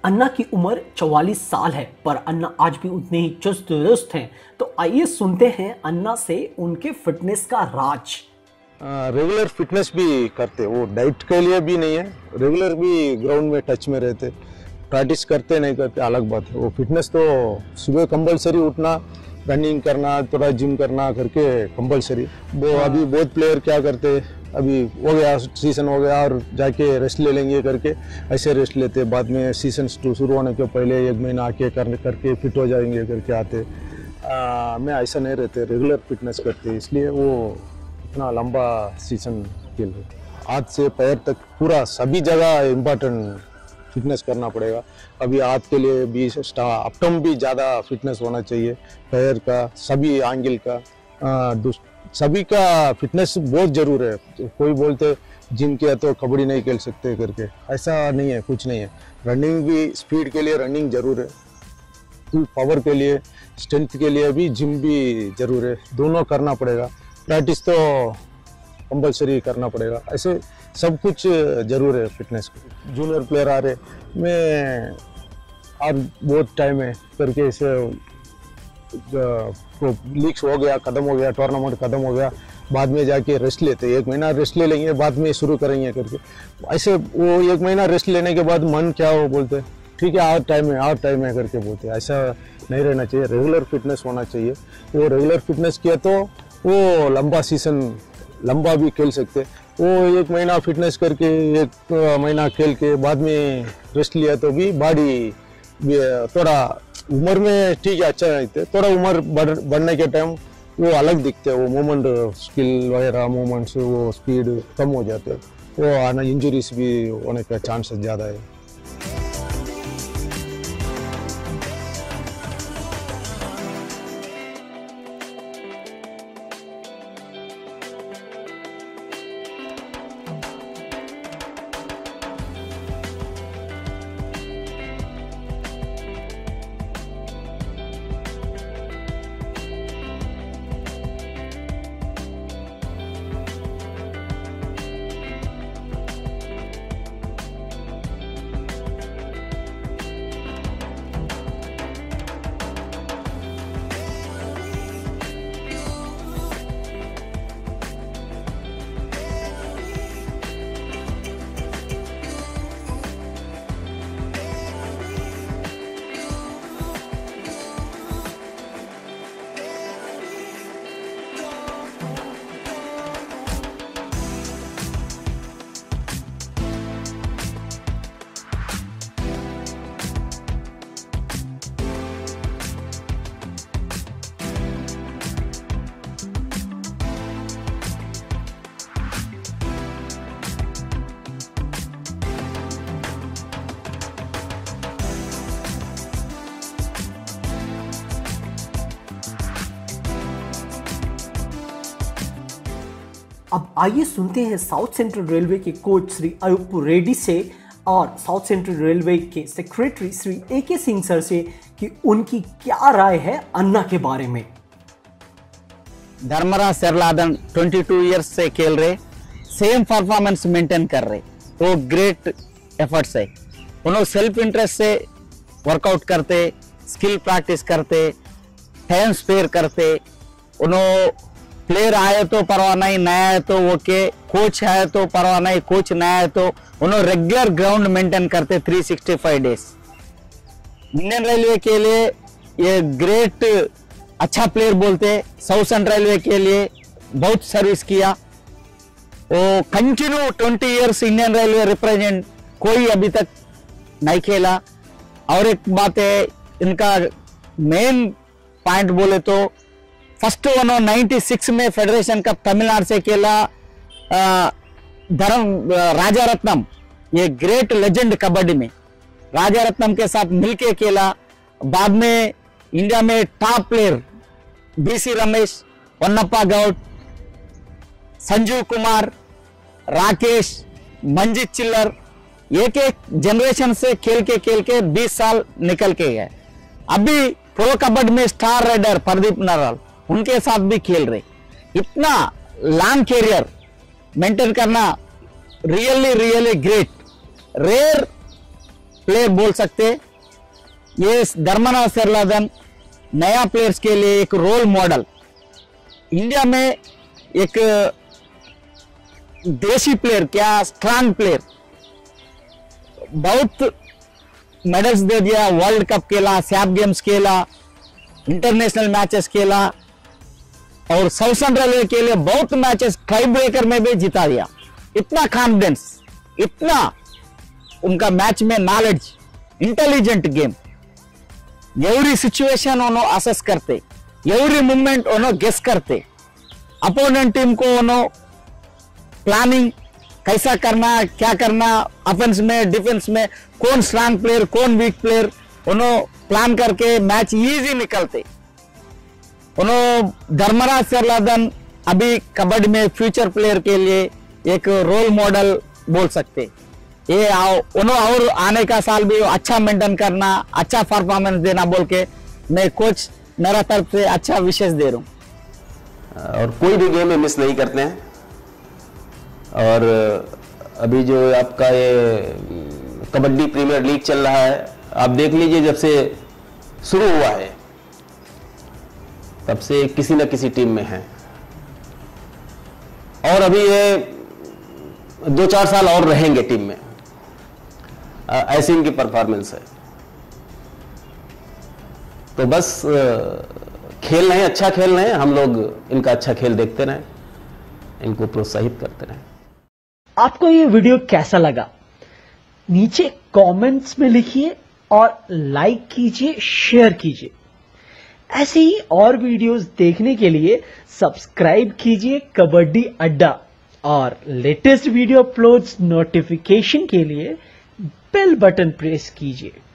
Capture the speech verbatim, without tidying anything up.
अन्ना की उम्र चौवालीस साल है, पर अन्ना आज भी उतने ही चुस्त दुरुस्त हैं। तो आइए सुनते हैं अन्ना से उनके फिटनेस का राज। रेगुलर फिटनेस भी करते, वो डाइट के लिए भी नहीं है, रेगुलर भी ग्राउंड में टच में रहते, प्रैक्टिस करते नहीं करते अलग बात है। वो फिटनेस तो सुबह कंपलसरी उठना, रनिंग करना, थोड़ा जिम करना करके कंपलसरी। वो अभी बहुत प्लेयर क्या करते, अभी हो गया सीज़न हो गया और जाके रेस्ट ले लेंगे करके ऐसे रेस्ट लेते, बाद में सीज़न शुरू होने के पहले एक महीना आके करने करके फिट हो जाएंगे करके आते। आ, मैं ऐसा नहीं रहते, रेगुलर फिटनेस करते, इसलिए वो इतना लंबा सीज़न खेल रहे। हाथ से पैर तक पूरा सभी जगह इम्पोर्टेंट फिटनेस करना पड़ेगा। अभी हाथ के लिए भी अपटम भी ज़्यादा फिटनेस होना चाहिए, पैर का सभी एंगल का आ, सभी का फिटनेस बहुत ज़रूर है। तो कोई बोलते जिम किया तो कबड्डी नहीं खेल सकते करके, ऐसा नहीं है, कुछ नहीं है। रनिंग भी, स्पीड के लिए रनिंग ज़रूर है, फुल पावर के लिए, स्ट्रेंथ के लिए भी जिम भी ज़रूर है, दोनों करना पड़ेगा। प्रैक्टिस तो कंपलसरी करना पड़ेगा, ऐसे सब कुछ ज़रूर है फिटनेस को। जूनियर प्लेयर आ रहे, मैं और बहुत टाइम है करके इसे तो लीग्स हो गया, ख़त्म हो गया, टूर्नामेंट ख़त्म हो गया, बाद में जाके रेस्ट लेते, एक महीना रेस्ट ले लेंगे, बाद में शुरू करेंगे करके। ऐसे वो एक महीना रेस्ट लेने के बाद मन क्या हो बोलते ठीक है और टाइम है और टाइम है करके बोलते, ऐसा नहीं रहना चाहिए। रेगुलर फिटनेस होना चाहिए। वो रेगुलर फिटनेस किया तो वो लंबा सीजन लंबा भी खेल सकते। वो एक महीना फिटनेस करके एक महीना खेल के बाद में रेस्ट लिया तो भी बॉडी थोड़ा उम्र में ठीक है अच्छा रहते, थोड़ा उम्र बढ़ बढ़ने के टाइम वो अलग दिखते हैं, वो मूवमेंट स्किल वगैरह मूवमेंट्स वो स्पीड कम हो जाते हैं, वो आना इंजरीज भी होने का चांसेस ज़्यादा है। अब आइए सुनते हैं साउथ सेंट्रल रेलवे के कोच श्री अयूप रेड्डी से और साउथ सेंट्रल रेलवे के secretary Shri A K Singh sir से कि उनकी क्या राय है अन्ना के बारे में। धर्मराज सेरलादन बाईस इयर्स से खेल रहे, सेम परफॉर्मेंस मेंटेन कर रहे, वो ग्रेट एफर्ट्स है। उन्होंने सेल्फ इंटरेस्ट से वर्कआउट करते, स्किल प्रैक्टिस करते, टाइम स्पेयर करते। उन्होंने प्लेयर आए तो परवाह नहीं, नया है तो ओके, कोच है तो परवाह नहीं, कोच नया है तो उन्होंने रेगुलर ग्राउंड मेंटेन करते तीन सौ पैंसठ डेज। इंडियन रेलवे के लिए ये ग्रेट अच्छा प्लेयर बोलते, साउथ सेंट्रल रेलवे के लिए बहुत सर्विस किया। वो continue twenty years Indian Railway represent, कोई अभी तक नहीं खेला। और एक बात है, इनका मेन पॉइंट बोले तो फर्स्ट वन छियानवे में फेडरेशन कप तमिलनाडु से खेला, धर्म राजा रत्नम, ये ग्रेट लेजेंड कबड्डी में राजा रत्नम के साथ मिलके खेला। बाद में इंडिया में top player BC Ramesh, Vannappa Gowda, Sanjeev Kumar, Rakesh, Manjeet Chhillar, एक एक जनरेशन से खेल के खेल के बीस साल निकल के गए। अभी प्रो कबड्डी में स्टार राइडर प्रदीप नरवाल, उनके साथ भी खेल रहे। इतना लॉन्ग कैरियर मेंटेन करना really really great, rare player बोल सकते। ये धर्मनाथ सेरलाधन नया प्लेयर्स के लिए एक रोल मॉडल, इंडिया में एक देसी प्लेयर, क्या स्ट्रांग प्लेयर, बहुत मेडल्स दे दिया, वर्ल्ड कप खेला, सैप गेम्स खेला, इंटरनेशनल मैचेस खेला और साउथ सेंट्रल रेलवे के लिए बहुत मैचेस टाई ब्रेकर में भी जिता दिया। इतना कॉन्फिडेंस, इतना उनका मैच में knowledge, intelligent game, every situation उन्होंने असेस करते, एवरी मूवमेंट उन्होंने गेस करते, अपोनेंट टीम को उन्होंने प्लानिंग कैसा करना, क्या करना, ऑफेंस में, डिफेंस में, कौन स्ट्रांग प्लेयर, कौन वीक प्लेयर, उन्होंने प्लान करके मैच इजी निकलते। उन्होंने धर्मराज सेरलाधन अभी कबड्डी में फ्यूचर प्लेयर के लिए एक रोल मॉडल बोल सकते। ये उन्होंने और आने का साल भी अच्छा मेंटेन करना, अच्छा परफॉर्मेंस देना बोल के मैं कोच मेरा तरफ से अच्छा विशेष दे रहा हूँ। और कोई भी गेम में मिस नहीं करते हैं। और अभी जो आपका ये कबड्डी प्रीमियर लीग चल रहा है, आप देख लीजिए, जब से शुरू हुआ है तब से किसी न किसी टीम में है। और अभी ये दो चार साल और रहेंगे टीम में, ऐसी इनकी परफॉर्मेंस है। तो बस खेल रहे हैं, अच्छा खेल रहे हैं, हम लोग इनका अच्छा खेल देखते रहें, इनको प्रोत्साहित करते रहें। आपको ये वीडियो कैसा लगा नीचे कमेंट्स में लिखिए और लाइक कीजिए, शेयर कीजिए। ऐसे ही और वीडियोस देखने के लिए सब्सक्राइब कीजिए कबड्डी अड्डा और लेटेस्ट वीडियो अपलोड्स नोटिफिकेशन के लिए बेल बटन प्रेस कीजिए।